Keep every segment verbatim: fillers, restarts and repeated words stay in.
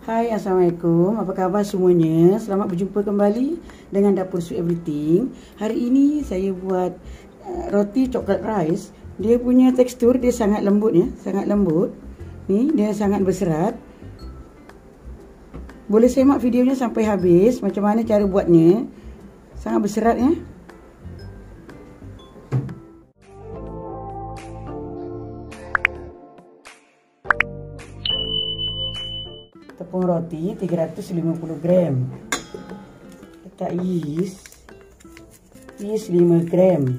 Hai, Assalamualaikum. Apa khabar semuanya? Selamat berjumpa kembali dengan Dapur Sweet Everything. Hari ini saya buat uh, roti coklat rice. Dia punya tekstur dia sangat lembut ya, sangat lembut. Ni dia sangat berserat. Boleh semak videonya sampai habis macam mana cara buatnya. Sangat berserat ya. Tepung roti tiga ratus lima puluh gram. Letak yeast. Yeast lima gram.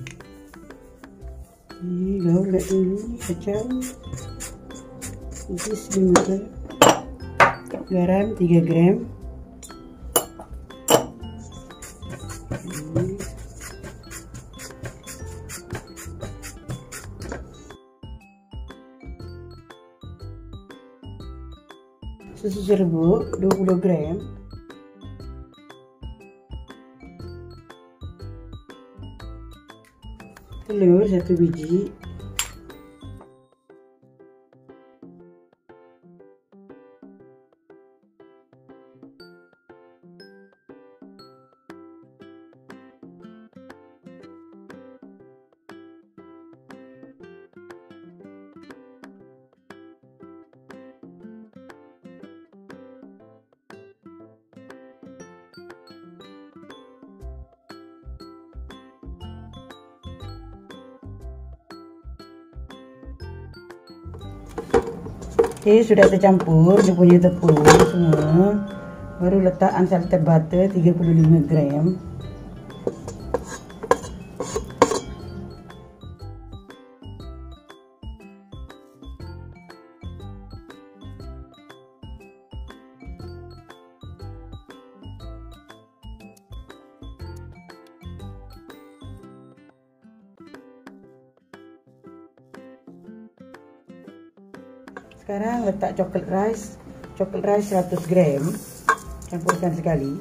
Ini gaul kat sini kacau. Yeast lima gram. Garam tiga gram. Ini. Susu serbuk dua puluh gram. Telur satu biji. Okey, sudah tercampur dia punya tepung semua. Baru letak unsalted butter tiga puluh lima gram. Sekarang letak coklat rice, coklat rice seratus gram, campurkan sekali.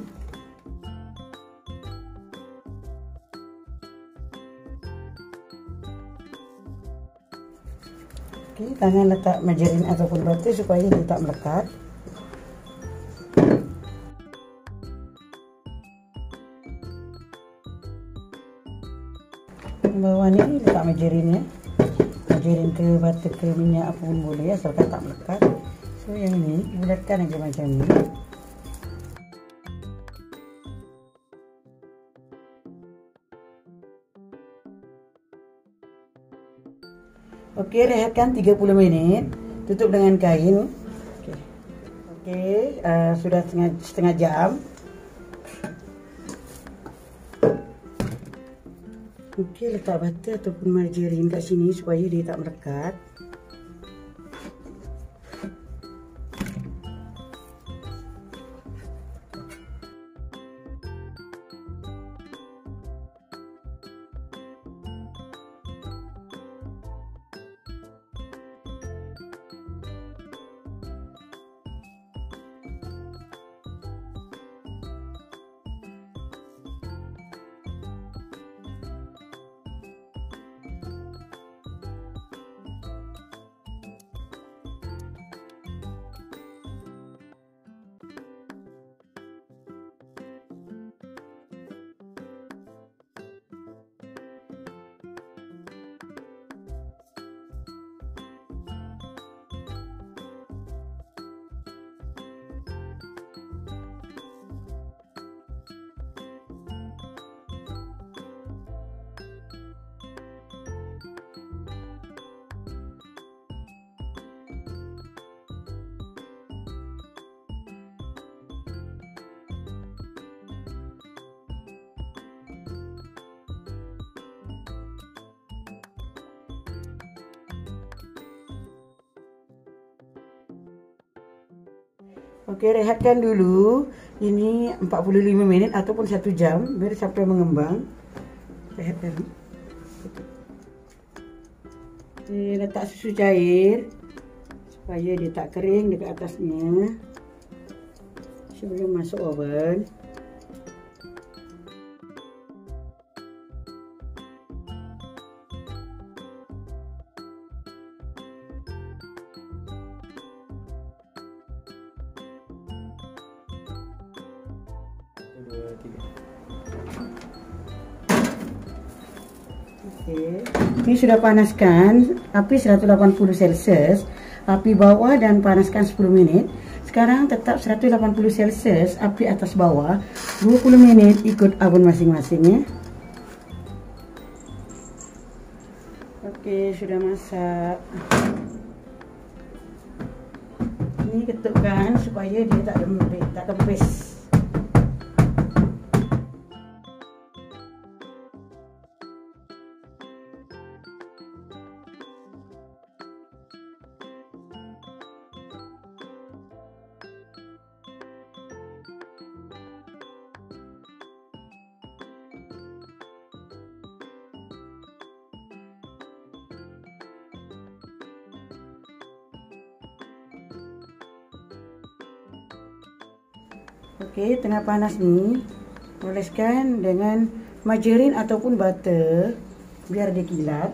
Okey, tangan letak margarin ataupun butter supaya dia tak melekat. Bawah ni letak margarin ya. Margarin ke butter ke minyak apa pun boleh asalkan tak melekat. So yang ni bulatkan aja macam ni. Okey, rehatkan tiga puluh minit. Tutup dengan kain. Okey. Okey, uh, sudah setengah, setengah jam. Okey, letak butter ataupun margarin kat sini supaya dia tak melekat. Okey, rehatkan dulu. Ini empat puluh lima minit ataupun satu jam biar sampai mengembang. Rehatkan. Okey, letak susu cair supaya dia tak kering dekat atasnya. Sebelum masuk oven. dua, tiga. Okey. Ini sudah panaskan api seratus lapan puluh Celsius, api bawah dan panaskan sepuluh minit. Sekarang tetap seratus lapan puluh Celsius, api atas bawah dua puluh minit, ikut abon masing-masing ya. Okey, sudah masak. Ini ketukkan supaya dia tak lembek, tak kempis. Okey, tengah panas ni, oleskan dengan margarin ataupun butter biar dia kilat.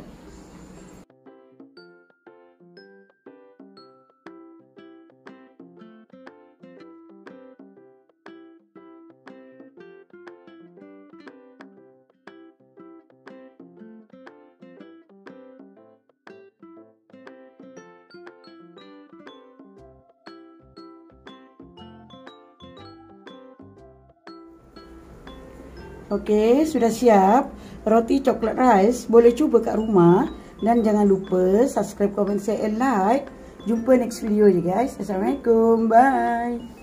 Okey, sudah siap roti coklat rice. Boleh cuba kat rumah. Dan jangan lupa subscribe, komen, share, and like. Jumpa next video je guys. Assalamualaikum. Bye.